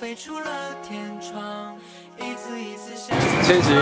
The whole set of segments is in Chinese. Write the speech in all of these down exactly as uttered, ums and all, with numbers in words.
千玺，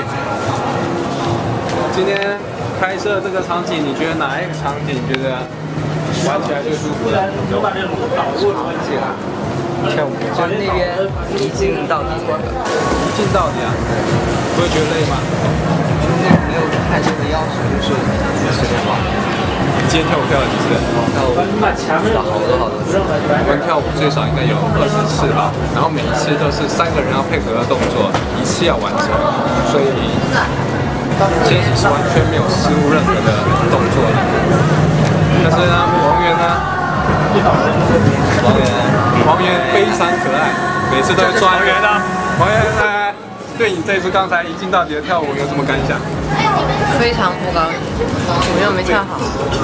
今天拍摄这个场景，你觉得哪一个场景觉得玩起来最舒服的？场景啊，跳舞， 就是那边一镜到底那个， 一镜到底啊，不会觉得累吗？ 那没有太多的要求，就是随便玩。 你今天跳舞跳了几次？ 跳舞跳好多好多次。 我们跳舞最少应该有二十次吧，然后每一次都是三个人要配合的动作，一次要完成，所以千玺是完全没有失误任何的动作的。但是呢，王源呢？王源，王源非常可爱，每次都会抓人的。王源来，对你这次刚才一镜到底的跳舞有什么感想？ 非常不高兴，我又没跳好。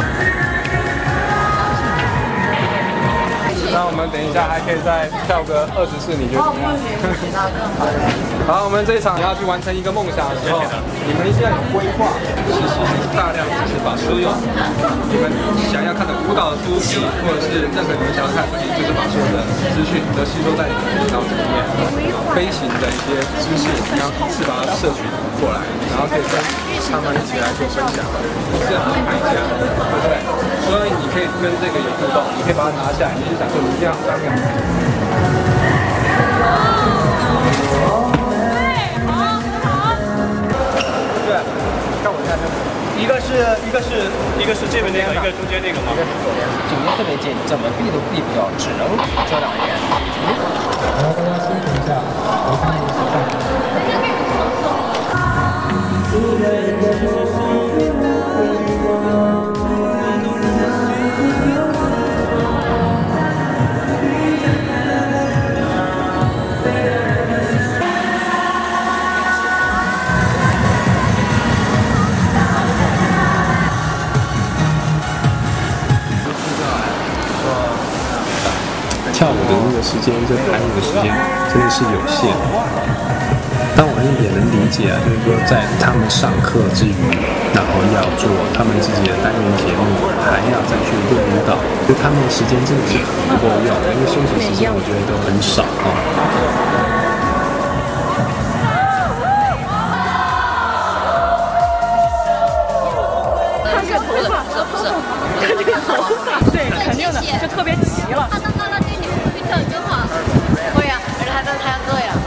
那我们等一下还可以再跳个二十次，你觉得怎么样？好，我们这一场要去完成一个梦想的时候，你们一定要有规划，其实大量只是把所有你们想要看的舞蹈的书籍，或者是任何你们想要看的东西，就是把所有的资讯都吸收在你们的脑子里面。飞行的一些知识，然后一次把它摄取过来，然后可以跟他们一起来做分享，这样看一下，对不对？所以你可以跟这个有互动，你可以把它拿下来，你就想说你一定要三秒。对，看我一下这个， 一个是一个是一个是这边那个，一个中间那个吗？ 颈椎特别紧，怎么闭都闭不掉，只能遮两边。 然后大家休息一下，我看你手上。跳舞的那个时间，这排舞的时间真的是有限。但我也能理解啊，就是说在他们上课之余，然后要做他们自己的单元节目，还要再去练舞蹈，就他们的时间真的是很不够用，因为休息时间我觉得都很少啊。 对，肯定的，就特别齐了。 他到那那对你们会跳更好。会呀，而且还在还要这样。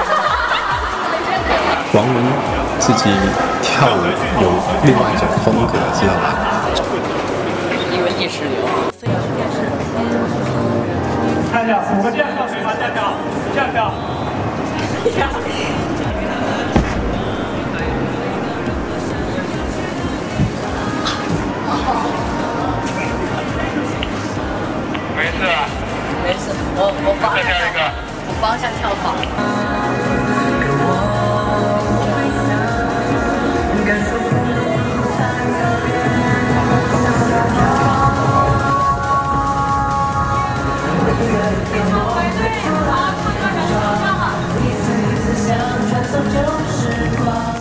王源自己跳舞有另外一种风格，知道吧？ 因为意识流。 看一下，五个降跳水吧，降跳，降跳。 没事吧？没事，我我方向跳，我方向跳反了。